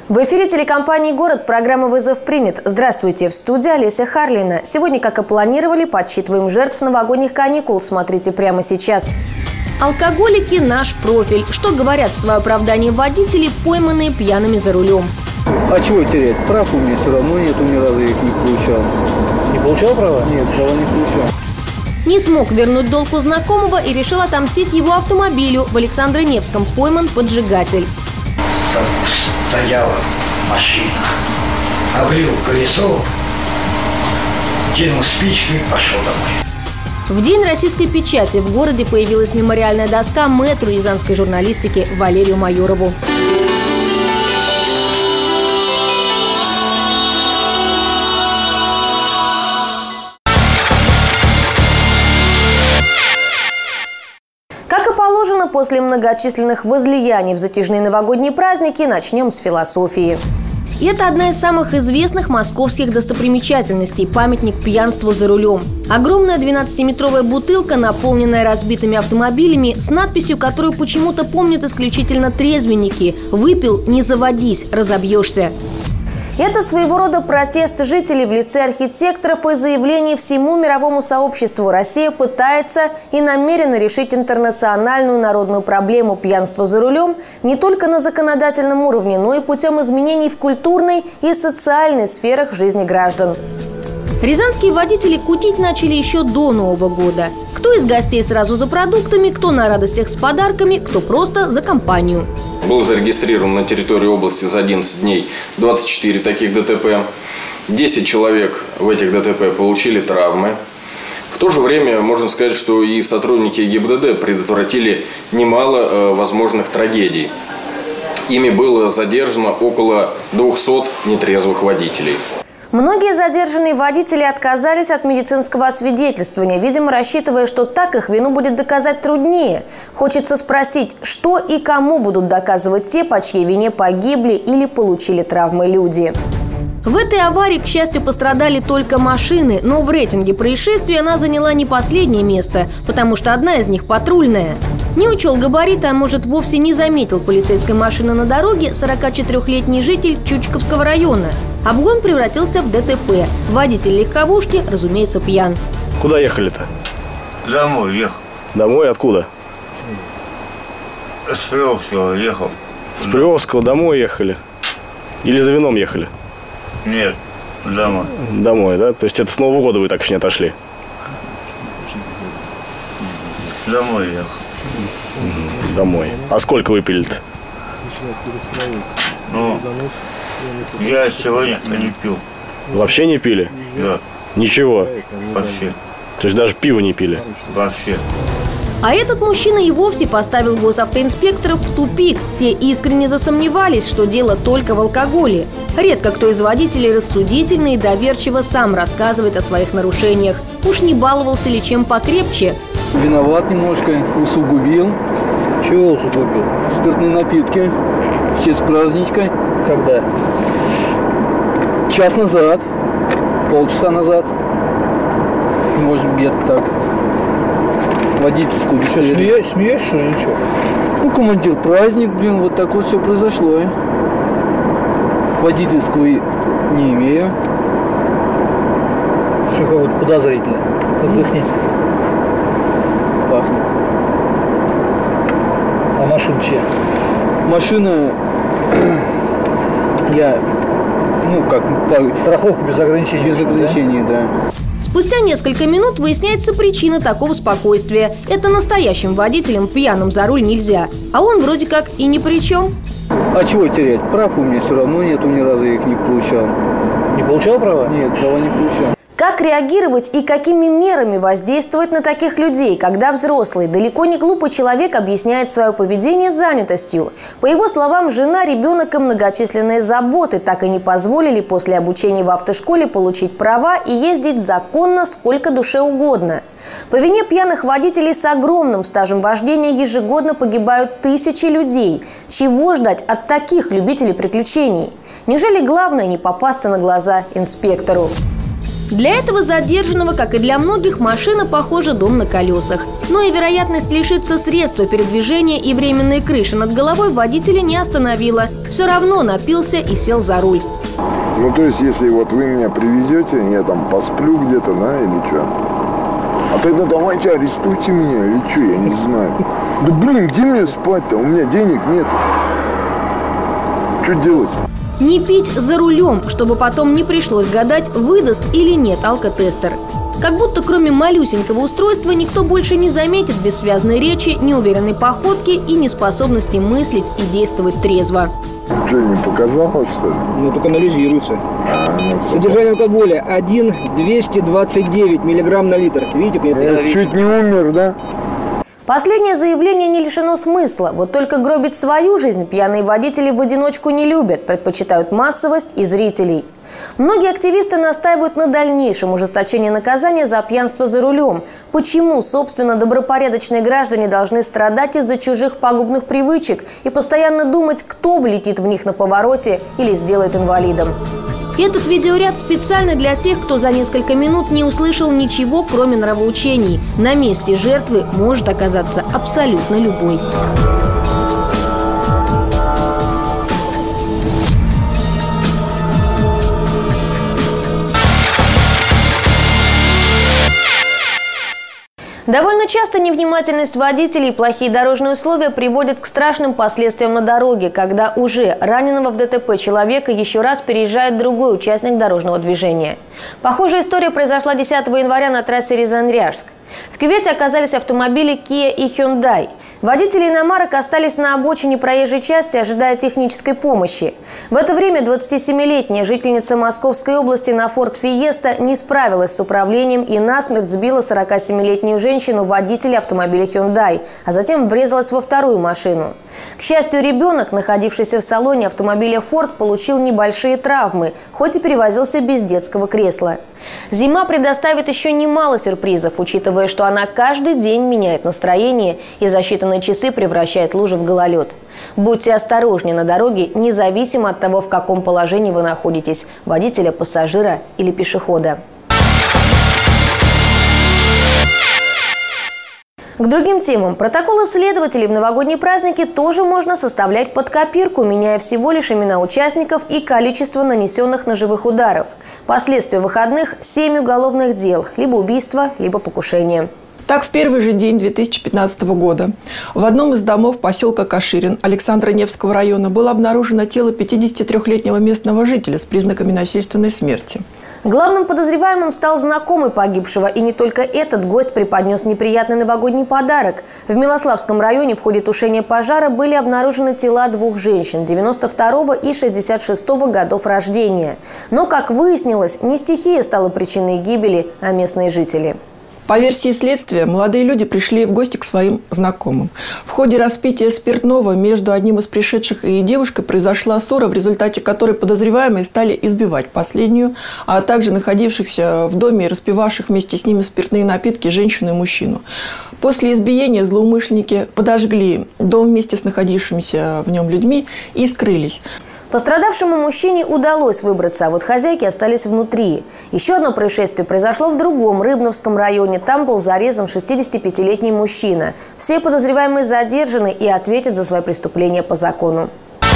В эфире телекомпании «Город» программа «Вызов принят». Здравствуйте, в студии Олеся Харлина. Сегодня, как и планировали, подсчитываем жертв новогодних каникул. Смотрите прямо сейчас. Алкоголики – наш профиль. Что говорят в свое оправдание водители, пойманные пьяными за рулем? А чего терять? Прав у меня все равно нету, ни разу их не получал. Не получал права? Нет, права не получал. Не смог вернуть долг у знакомого и решил отомстить его автомобилю. В Александро-Невском пойман поджигатель. Там стояла машина, облил колесо, кинул спичку и пошел домой. В день российской печати в городе появилась мемориальная доска мэтру рязанской журналистики Валерию Майорову. Как и положено, после многочисленных возлияний в затяжные новогодние праздники начнем с философии. И это одна из самых известных московских достопримечательностей – памятник пьянству за рулем. Огромная 12-метровая бутылка, наполненная разбитыми автомобилями, с надписью, которую почему-то помнят исключительно трезвенники: «Выпил, не заводись, разобьешься». Это своего рода протест жителей в лице архитекторов и заявление всему мировому сообществу. Россия пытается и намерена решить интернациональную народную проблему пьянства за рулем не только на законодательном уровне, но и путем изменений в культурной и социальной сферах жизни граждан. Рязанские водители кутить начали еще до Нового года. Кто из гостей сразу за продуктами, кто на радостях с подарками, кто просто за компанию. Был зарегистрирован на территории области за 11 дней 24 таких ДТП. 10 человек в этих ДТП получили травмы. В то же время можно сказать, что и сотрудники ГИБДД предотвратили немало возможных трагедий. Ими было задержано около 200 нетрезвых водителей. Многие задержанные водители отказались от медицинского освидетельствования, видимо, рассчитывая, что так их вину будет доказать труднее. Хочется спросить, что и кому будут доказывать те, по чьей вине погибли или получили травмы люди. В этой аварии, к счастью, пострадали только машины, но в рейтинге происшествий она заняла не последнее место, потому что одна из них патрульная. Не учел габариты, а может вовсе не заметил полицейской машины на дороге 44-летний житель Чучковского района. Обгон превратился в ДТП. Водитель легковушки, разумеется, пьян. Куда ехали-то? Домой ехал. Домой откуда? С Приовского ехал. С Приовского домой ехали? Или за вином ехали? Нет, домой. Домой, да? То есть это с Нового года вы так еще не отошли? Домой ехал. Домой. А сколько выпили-то? Ну, я сегодня не пил. Вообще не пили? Да. Ничего? Вообще. То есть даже пиво не пили? Вообще. А этот мужчина и вовсе поставил госавтоинспекторов в тупик. Те искренне засомневались, что дело только в алкоголе. Редко кто из водителей рассудительно и доверчиво сам рассказывает о своих нарушениях. Уж не баловался ли чем покрепче? Виноват немножко, усугубил. Чего усугубил? Спиртные напитки. В честь праздничка. Когда? Час назад. Полчаса назад. Может, где-то так. Водительскую беседу. Смеешься, что ли, ничего? Ну, командир, праздник, блин, вот так вот все произошло. Водительскую не имею. Что как вот подозрительно? Поясни. Пахнет. А машина чья? Машина, я, Страховка без ограничений. без ограничений, да. Спустя несколько минут выясняется причина такого спокойствия. Это настоящим водителям пьяным за руль нельзя. А он вроде как и ни при чем. А чего терять? Прав у меня все равно нету, ни разу их не получал. Не получал права? Нет, права не получал. Как реагировать и какими мерами воздействовать на таких людей, когда взрослый, далеко не глупый человек объясняет свое поведение занятостью? По его словам, жена, ребенок и многочисленные заботы так и не позволили после обучения в автошколе получить права и ездить законно сколько душе угодно. По вине пьяных водителей с огромным стажем вождения ежегодно погибают тысячи людей. Чего ждать от таких любителей приключений? Неужели главное не попасться на глаза инспектору? Для этого задержанного, как и для многих, машина, похоже, дом на колесах. Но и вероятность лишиться средства передвижения и временной крыши над головой водителя не остановила. Все равно напился и сел за руль. Ну, то есть, если вот вы меня привезете, я там посплю где-то, да, или что? А тогда давайте арестуйте меня, или что, я не знаю. Да блин, где мне спать-то? У меня денег нет. Что делать? Не пить за рулем, чтобы потом не пришлось гадать, выдаст или нет алкотестер. Как будто кроме малюсенького устройства никто больше не заметит бессвязной речи, неуверенной походки и неспособности мыслить и действовать трезво. Что, не показалось, что ли? Ну, только анализируется. Содержание алкоголя 1,229 миллиграмм на литр. Видите, Я чуть не умер, да? Последнее заявление не лишено смысла. Вот только гробить свою жизнь пьяные водители в одиночку не любят, предпочитают массовость и зрителей. Многие активисты настаивают на дальнейшем ужесточении наказания за пьянство за рулем. Почему, собственно, добропорядочные граждане должны страдать из-за чужих пагубных привычек и постоянно думать, кто влетит в них на повороте или сделает инвалидом? Этот видеоряд специально для тех, кто за несколько минут не услышал ничего, кроме нравоучений. На месте жертвы может оказаться абсолютно любой. Довольно часто невнимательность водителей и плохие дорожные условия приводят к страшным последствиям на дороге, когда уже раненого в ДТП человека еще раз переезжает другой участник дорожного движения. Похожая история произошла 10 января на трассе Рязань-Ряжск. В кювете оказались автомобили Kia и Hyundai. Водители иномарок остались на обочине проезжей части, ожидая технической помощи. В это время 27-летняя жительница Московской области на Ford Fiesta не справилась с управлением и насмерть сбила 47-летнюю женщину водителя автомобиля Hyundai, а затем врезалась во вторую машину. К счастью, ребенок, находившийся в салоне автомобиля Ford, получил небольшие травмы, хоть и перевозился без детского кресла. Зима предоставит еще немало сюрпризов, учитывая, что она каждый день меняет настроение и за считанные часы превращает лужи в гололед. Будьте осторожнее на дороге, независимо от того, в каком положении вы находитесь – водителя, пассажира или пешехода. К другим темам. Протоколы следователей в новогодние праздники тоже можно составлять под копирку, меняя всего лишь имена участников и количество нанесенных ножевых ударов. Последствия выходных – 7 уголовных дел, либо убийство, либо покушение. Так, в первый же день 2015 года в одном из домов поселка Каширин Александро-Невского района было обнаружено тело 53-летнего местного жителя с признаками насильственной смерти. Главным подозреваемым стал знакомый погибшего, и не только этот гость преподнес неприятный новогодний подарок. В Милославском районе в ходе тушения пожара были обнаружены тела двух женщин 92-го и 66-го годов рождения. Но, как выяснилось, не стихия стала причиной гибели, а местные жители. По версии следствия, молодые люди пришли в гости к своим знакомым. В ходе распития спиртного между одним из пришедших и девушкой произошла ссора, в результате которой подозреваемые стали избивать последнюю, а также находившихся в доме и распивавших вместе с ними спиртные напитки женщину и мужчину. После избиения злоумышленники подожгли дом вместе с находившимися в нем людьми и скрылись. Пострадавшему мужчине удалось выбраться, а вот хозяйки остались внутри. Еще одно происшествие произошло в другом Рыбновском районе. Там был зарезан 65-летний мужчина. Все подозреваемые задержаны и ответят за свои преступления по закону.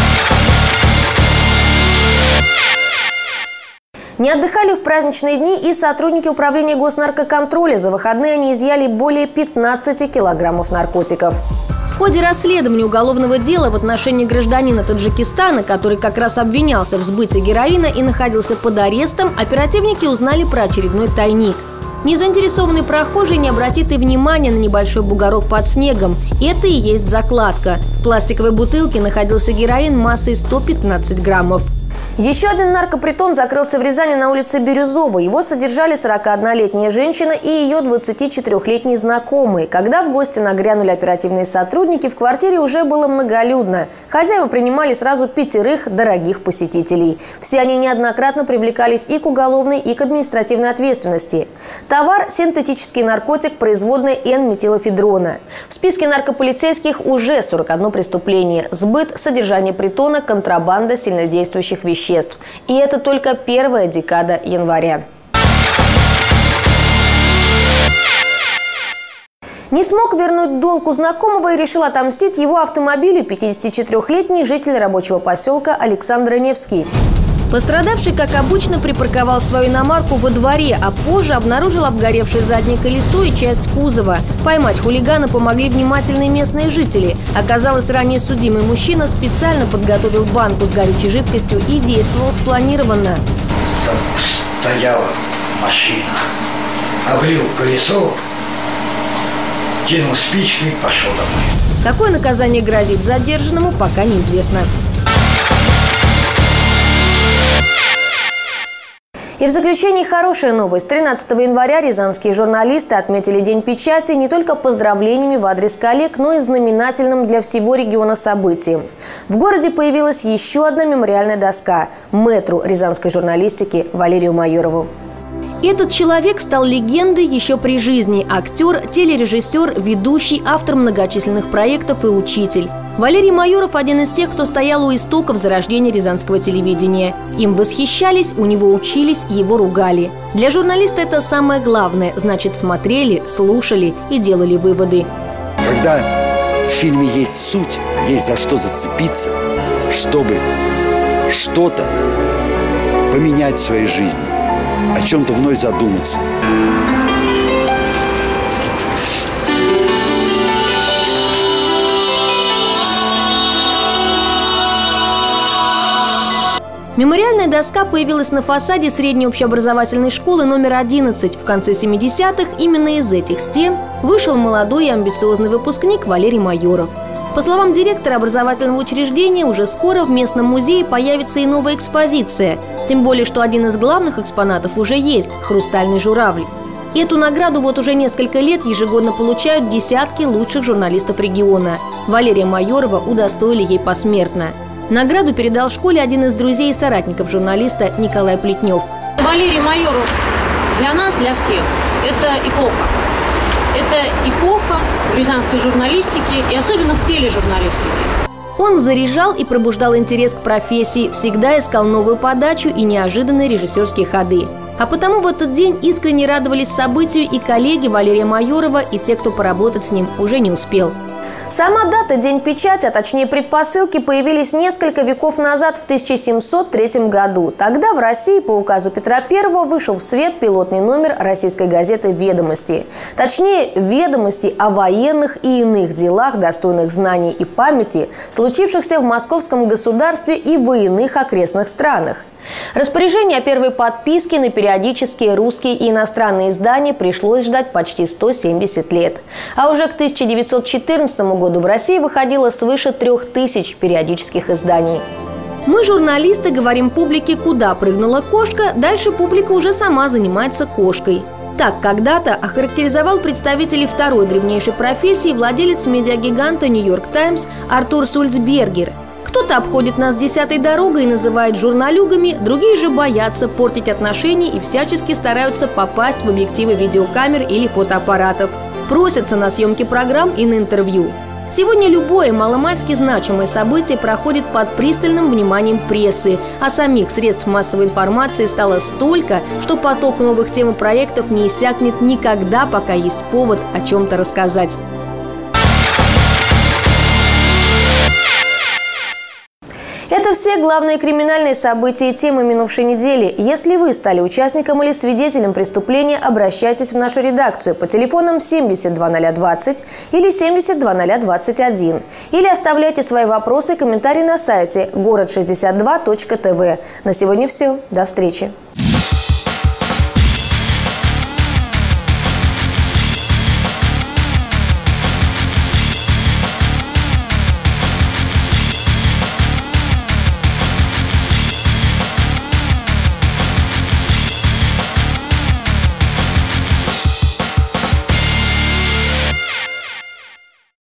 Не отдыхали в праздничные дни и сотрудники управления госнаркоконтроля. За выходные они изъяли более 15 килограммов наркотиков. В ходе расследования уголовного дела в отношении гражданина Таджикистана, который как раз обвинялся в сбытии героина и находился под арестом, оперативники узнали про очередной тайник. Незаинтересованный прохожий не обратит и внимания на небольшой бугорок под снегом. Это и есть закладка. В пластиковой бутылке находился героин массой 115 граммов. Еще один наркопритон закрылся в Рязани на улице Бирюзовой. Его содержали 41-летняя женщина и ее 24-летний знакомый. Когда в гости нагрянули оперативные сотрудники, в квартире уже было многолюдно. Хозяева принимали сразу 5 дорогих посетителей. Все они неоднократно привлекались и к уголовной, и к административной ответственности. Товар – синтетический наркотик, производная N-метилофедрона. В списке наркополицейских уже 41 преступление. Сбыт, содержание притона, контрабанда сильнодействующих веществ. И это только первая декада января. Не смог вернуть долг у знакомого и решил отомстить его автомобилю 54-летний житель рабочего поселка Александр Невский. Пострадавший, как обычно, припарковал свою иномарку во дворе, а позже обнаружил обгоревшее заднее колесо и часть кузова. Поймать хулигана помогли внимательные местные жители. Оказалось, ранее судимый мужчина специально подготовил банку с горючей жидкостью и действовал спланированно. Там стояла машина, облил колесо, кинул спички и пошел домой. Какое наказание грозит задержанному, пока неизвестно. И в заключении хорошая новость. 13 января рязанские журналисты отметили День печати не только поздравлениями в адрес коллег, но и знаменательным для всего региона событием. В городе появилась еще одна мемориальная доска – мэтру рязанской журналистики Валерию Майорову. Этот человек стал легендой еще при жизни. Актер, телережиссер, ведущий, автор многочисленных проектов и учитель. Валерий Майоров – один из тех, кто стоял у истоков зарождения рязанского телевидения. Им восхищались, у него учились, его ругали. Для журналиста это самое главное. Значит, смотрели, слушали и делали выводы. Когда в фильме есть суть, есть за что зацепиться, чтобы что-то поменять в своей жизни, о чем-то вновь задуматься. Мемориальная доска появилась на фасаде средней общеобразовательной школы номер 11. В конце 70-х именно из этих стен вышел молодой и амбициозный выпускник Валерий Майоров. По словам директора образовательного учреждения, уже скоро в местном музее появится и новая экспозиция. Тем более, что один из главных экспонатов уже есть – «Хрустальный журавль». Эту награду вот уже несколько лет ежегодно получают десятки лучших журналистов региона. Валерия Майорова удостоили ей посмертно. Награду передал школе один из друзей и соратников журналиста Николай Плетнев. Валерий Майоров для нас, для всех, это эпоха. Это эпоха рязанской журналистики и особенно в тележурналистике. Он заряжал и пробуждал интерес к профессии, всегда искал новую подачу и неожиданные режиссерские ходы. А потому в этот день искренне радовались событию и коллеги Валерия Майорова, и те, кто поработать с ним уже не успел. Сама дата День печати, а точнее предпосылки, появились несколько веков назад, в 1703 году. Тогда в России по указу Петра I вышел в свет пилотный номер российской газеты «Ведомости». Точнее, ведомости о военных и иных делах, достойных знаний и памяти, случившихся в московском государстве и в иных окрестных странах. Распоряжение о первой подписке на периодические русские и иностранные издания пришлось ждать почти 170 лет. А уже к 1914 году в России выходило свыше 3000 периодических изданий. Мы, журналисты, говорим публике, куда прыгнула кошка, дальше публика уже сама занимается кошкой. Так когда-то охарактеризовал представителей второй древнейшей профессии владелец медиагиганта «Нью-Йорк Таймс» Артур Сульцбергер. Кто-то обходит нас десятой дорогой и называет журналюгами, другие же боятся портить отношения и всячески стараются попасть в объективы видеокамер или фотоаппаратов. Просятся на съемки программ и на интервью. Сегодня любое маломальски значимое событие проходит под пристальным вниманием прессы, а самих средств массовой информации стало столько, что поток новых тем и проектов не иссякнет никогда, пока есть повод о чем-то рассказать. Это все главные криминальные события и темы минувшей недели. Если вы стали участником или свидетелем преступления, обращайтесь в нашу редакцию по телефонам 720020 или 720021. Или оставляйте свои вопросы и комментарии на сайте город62.тв. На сегодня все. До встречи.